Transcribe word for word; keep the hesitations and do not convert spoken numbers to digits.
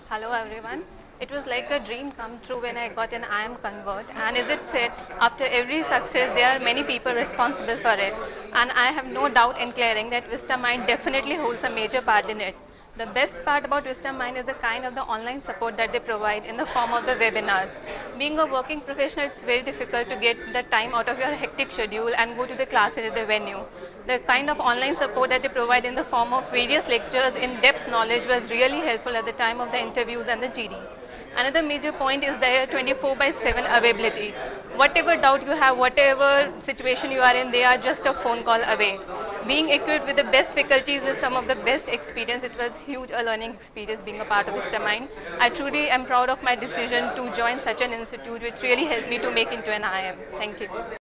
Hello everyone. It was like a dream come true when I got an I A M convert, and as it said, after every success there are many people responsible for it, and I have no doubt in clearing that Vistamind definitely holds a major part in it. The best part about Vistamind is the kind of the online support that they provide in the form of the webinars. Being a working professional, it's very difficult to get the time out of your hectic schedule and go to the classes at the venue. The kind of online support that they provide in the form of various lectures, in-depth knowledge was really helpful at the time of the interviews and the G D. Another major point is their twenty-four by seven availability. Whatever doubt you have, whatever situation you are in, they are just a phone call away. Being equipped with the best faculties with some of the best experience, it was huge a learning experience being a part of Vistamind. I truly am proud of my decision to join such an institute which really helped me to make into an I I M. Thank you.